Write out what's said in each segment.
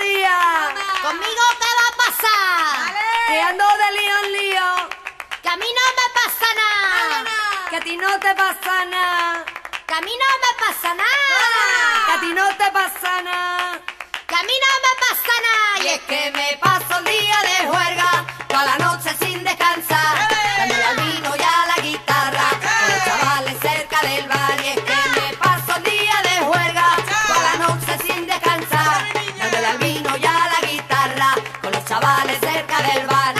días. ¿Conmigo qué va a pasar? Que ando de lío en lío. Que a mí no me pasa nada. Que a ti no te pasa nada. Que a mí no me pasa nada. Que a ti no te pasa nada. Que a mí no me pasa nada. Y es que me paso el día de juerga, toda la noche sin descansar, dándole al vino y a la guitarra, con los chavales cerca del bar. Y es que me paso el día de juerga, toda la noche sin descansar, dándole al vino y a la guitarra, con los chavales cerca del bar.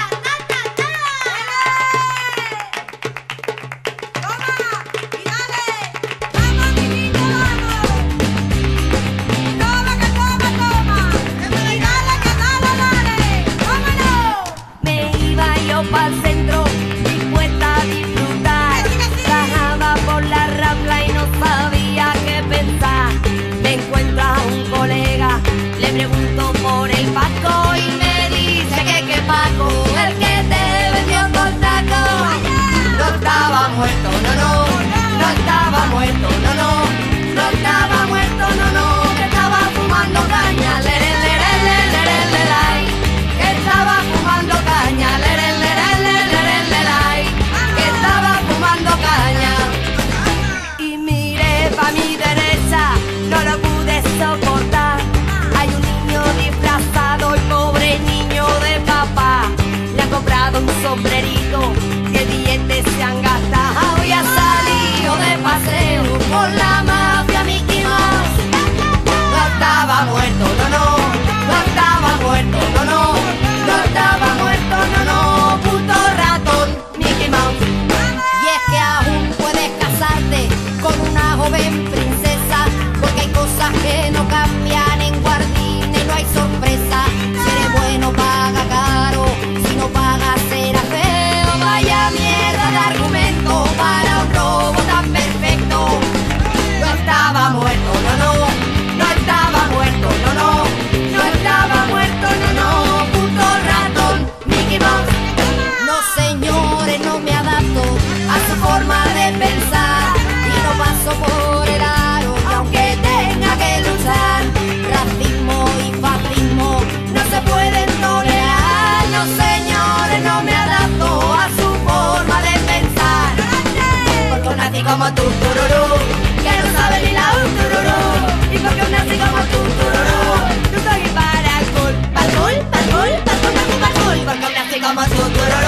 Pa'l centro, dispuesta a disfrutar. Bajaba por la Rambla y no sabía qué pensar. Me encuentro a un colega, le pregunto por el Paco y me dice que Paco, el que te vendió con taco. No estaba muerto, no estaba muerto, no estaba muerto, que estaba fumando caña, que estaba fumando caña, que estaba fumando caña. Y miré pa' mi derecha, no lo pude soportar. Hay un niño disfrazado, el pobre niño de papá. Le han comprado un sombrerito, que billetes se han gastado. Y ha salido de paseo con la mafia Mickey Mouse. No estaba muerto, no estaba muerto, no estaba muerto, puto ratón Mickey Mouse. Y es que aún puedes casarte con una joven princesa, porque hay cosas que no cambian en Guardini, no hay sorpresa. Si eres bueno paga caro, si no pagas será feo. Vaya mierda de argumento para un robo tan perfecto. No estaba muerto, no estaba muerto, no estaba muerto, puto ratón Mickey Mouse. No señores, no me adapto a su forma de pensar y no paso por el aro, y aunque tenga que luchar, racismo y fascismo no se pueden tolerar. No señores, no me adapto a su forma de pensar, Porque nací como tú, tururú, que no sabe ni la tururú. Y porque nací como tú, tururú, no soy para el cool, pa'l cool, pa'l cool, pa'l cool, pa'l cool, pa'l cool. Porque nací como tú, tururú.